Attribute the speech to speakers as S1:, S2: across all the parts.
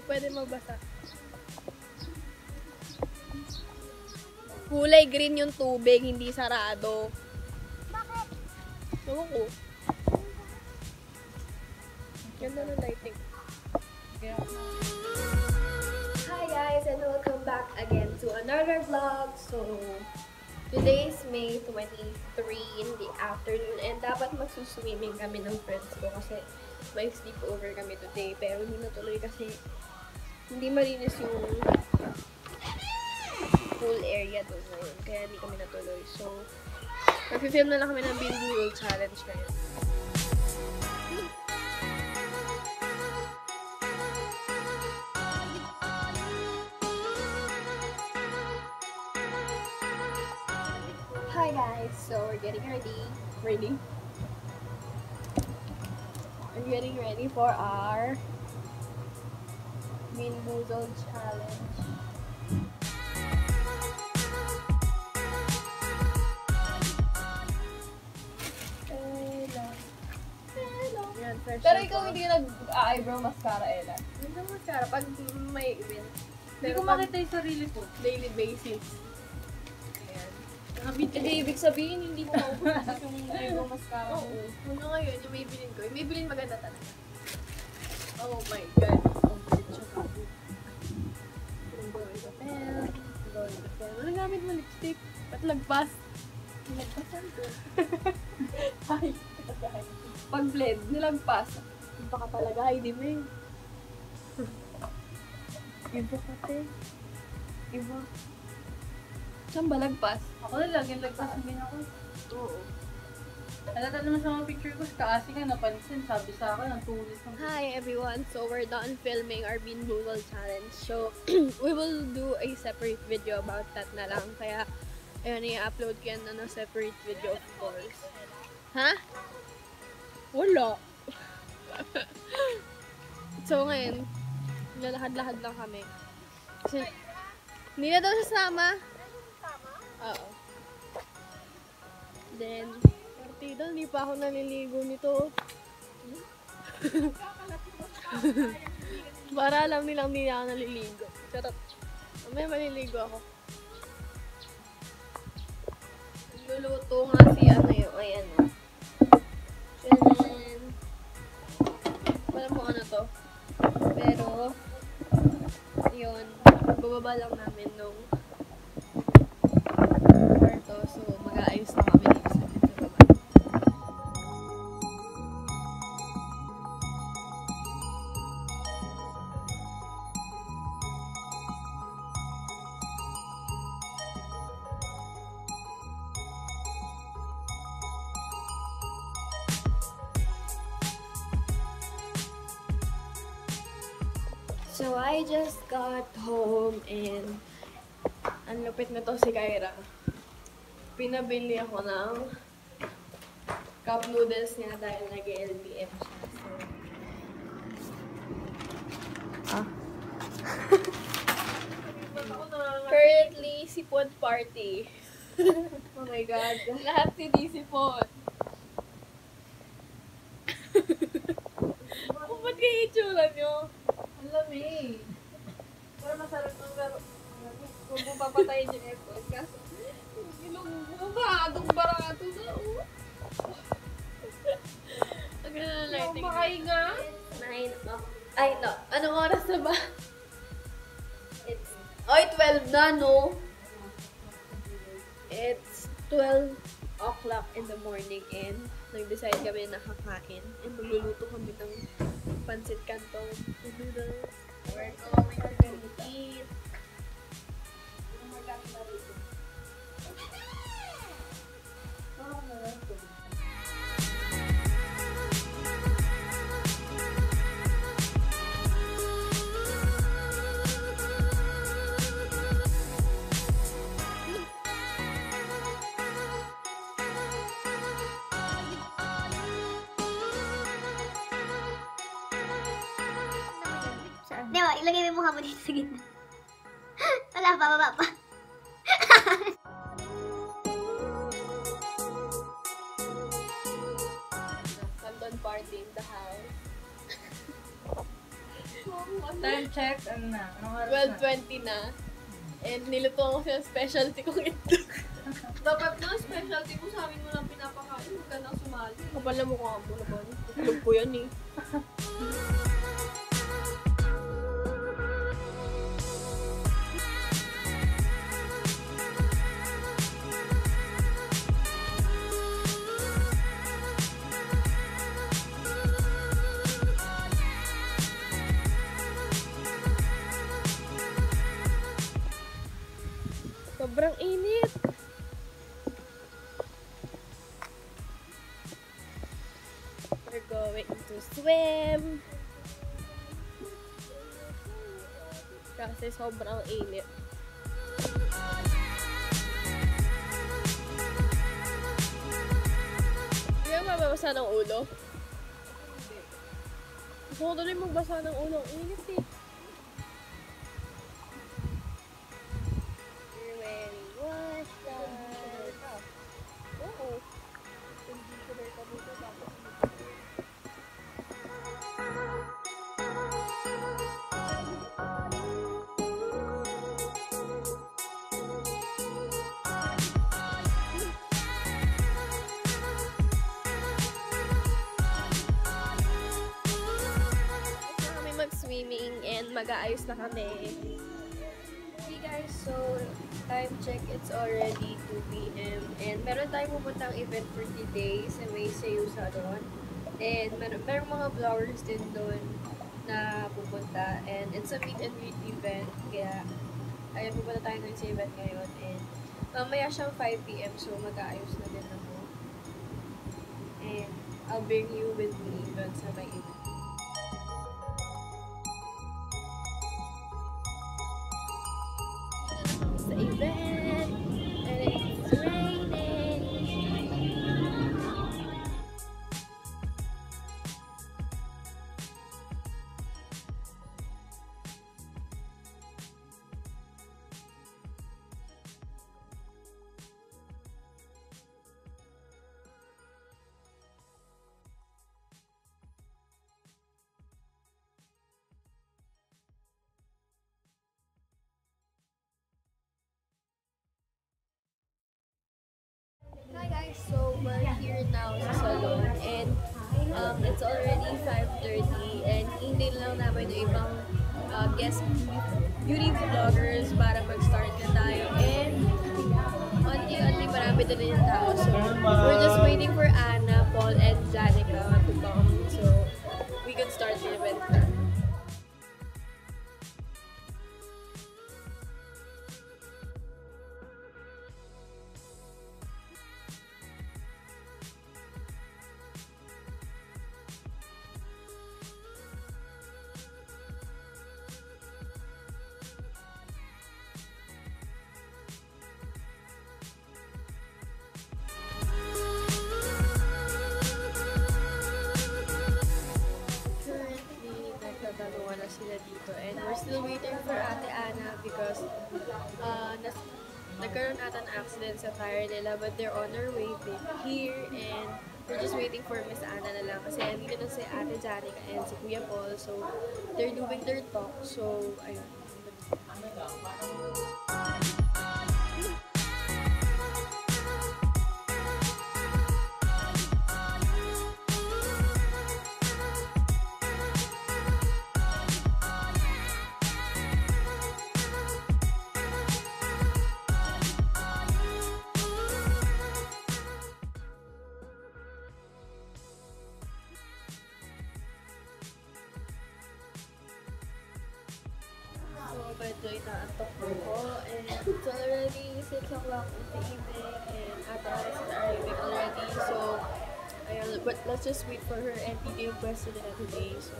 S1: Hindi pwede magbasa. Kulay green yung tubig, hindi sarado.
S2: Bakit?
S1: Ewan ko. Ganda ng lighting. Hi guys, and welcome back again to another vlog. So, today is May 23 in the afternoon and dapat magsuswimming kami ng friends ko kasi may sleepover kami today. Pero hindi natuloy kasi hindi malinis yung pool area doon ngayon. Kaya hindi kami natuloy. So, mag-film na lang kami ng Bean Boodle Challenge ngayon. Hi guys, so we're getting ready. We're getting ready for our Bean Boodle Challenge. Yan,
S2: Pero ikaw hindi nag-eyebrow mascara, Ella.
S1: Hindi naman mascara pag may event.
S2: Hindi ko makita yung sarili ko.
S1: Daily basis.
S2: Hindi, ibig sabihin, hindi mo maubos yung eyebrow mascara mo.
S1: Oo. Ano ngayon, yung Maybelline ko. Yung Maybelline maganda talaga. Oh my God. Ano gamit mo lipstick? Ba't lagpas? Lagpasan ko. Ay, pag-blend, nilagpas. Iba ka talaga, Heidi May. Iba ka, te. Iba. Saan ba lagpas?
S2: Ako na laging lagpasan din ako.
S1: Oo.
S2: Alata naman sa mga picture ko, kaasi nga napansin, sabi sa akin, ang tulis ng
S1: Hi everyone! So we're done filming our Bean Boodle Challenge. So we will do a separate video about that na lang. Kaya ayun, i-upload ko yan na separate video of course. Ha? Wala. So ngayon, lalakad-lakad lang kami. Kasi hindi na daw sasama. Oo. Then, partida, hindi pa ako naliligo nito. Para alam nilang hindi na ako naliligo. Charot. Mamaya maliligo ako. Luluto nga si ano yung, ayan o. Then, wala mo ano to. Pero, yun, bababa lang namin nung kwarto. So, mag-aayos na kami dito sa baba. So, I just got home and ang lupit na to si Kyra. Pinabili ako ng cup noodles niya dahil nag-LBM siya. So, currently, sipon party. Oh my God. Lahat sinisipon. Ba't kayo itsura nyo?
S2: Ang lamig. Pero masarap ng laro. Kung papatayin yung aircon. Kaso, ilong mo ba? Adong barato na.
S1: Ang ganda ng lighting.
S2: Makahinga?
S1: 9 o'clock. Ay, no. Anong oras na ba? It's... Oy, 12 na, no? It's 12 o'clock in the morning and nag-decide kami na kakain. And magluluto kami ng pancit canton and noodles. We're going to eat.
S3: Diba, ilagay mo yung mukha mo dito sa gitna. Wala pa, baba pa.
S1: Canton party in the house.
S2: Time check, ano na? Anong oras na?
S1: 12:20 na. And niluto ko siya specialty kong itlog.
S2: Dapat na, specialty mo sa amin mo lang pinapakain. Huwag ka nang sumali.
S1: Kapal na mukha mo naman. Itlog ko yan eh. Sobrang init. We're going to swim. Kasi sobrang init. Hindi ka mababasa ng ulo? Gusto ko tuloy magbasa ng ulo. Ang init eh. You're wearing wash that. Oo. Swimming and mag-aayos na kami. Okay guys, so time check, it's already 2 p.m. and meron tayong pupuntang event for today sa May Sayo Salon. And meron mga vloggers din doon na pupunta and it's a meet and greet event. Kaya ayun, pupunta tayo doon sa event ngayon and mamaya siyang 5 p.m. so mag-aayos na din ako. And I'll bring you with me doon sa may event. The event and it's raining. Hi guys, so we're here now sa salon and it's already 5:30 and hindi lang namin yung ibang guest beauty vloggers para mag-start na tayo and only marami din yung tao, so we're just waiting for Anna, Paul, and Janica to come so we can start the event. Nagtatanungan na sila dito and we're still waiting for Ate Anna because nagkaroon ata ng accident sa tire nila but they're on their way here and we're just waiting for Miss Anna na lang kasi nandito na si Ate Janica and si Kuya Paul so they're doing their talk so ayun. Medyo inaantok ko and it's already 6 o'clock in the evening and Ate Anna is arriving already so ayun, but let's just wait for her and video question nila today so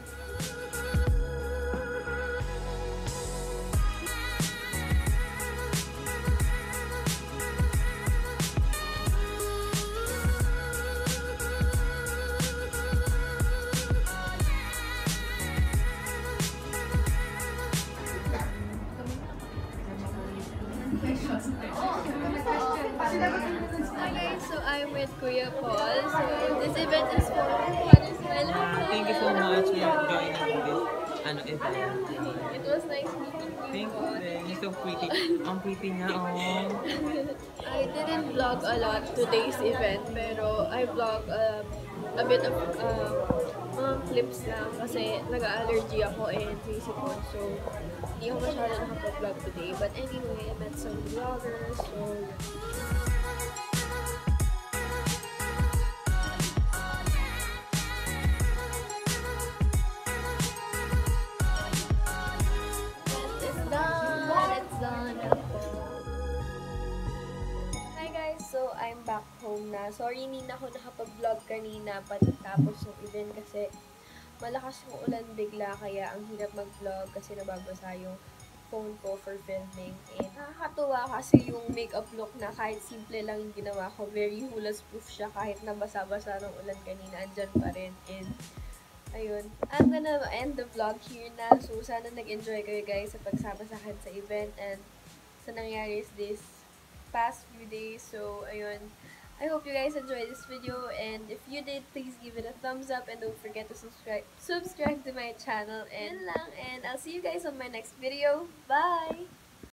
S1: okay, so I'm with Kuya Paul. So this event is for Father's Smile.
S4: Thank you so much for joining this. ano, event.
S1: It was nice meeting you.
S4: Thank you,
S1: both.
S4: Ben. You're so pretty. Ang pretty niya, oh.
S1: I didn't vlog a lot today's event, pero I vlog a bit of mga clips lang kasi nag-allergy ako and sisipon. So, hindi ako masyado nakapag-vlog today. But anyway, I met some vloggers. So, it's done! It's done! Hi guys! So, I'm back home na. Sorry, hindi na ako nakapag-vlog kanina pagkatapos ng event kasi malakas yung ulan bigla kaya ang hirap mag-vlog kasi nababasa yung phone ko for filming. And nakakatuwa kasi yung makeup look na kahit simple lang yung ginawa ko, very hulas proof siya kahit nabasa-basa ng ulan kanina, andyan pa rin. And ayun, I'm gonna end the vlog here na. So, sana nag-enjoy kayo guys sa pagsama sa akin sa event and sa nangyari this past few days. So, ayun. I hope you guys enjoyed this video, and if you did, please give it a thumbs up and don't forget to subscribe to my channel. And lang, and I'll see you guys on my next video. Bye!